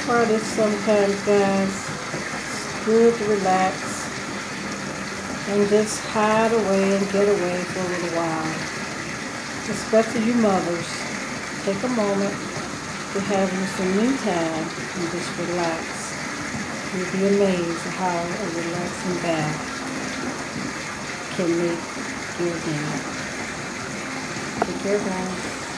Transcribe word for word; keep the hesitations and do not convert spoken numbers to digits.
Try this sometimes, guys. It's good to relax and just hide away and get away for a little while. Especially you mothers, take a moment to have you some me time and just relax. You'll be amazed at how a relaxing bath can make your day. Take care, guys.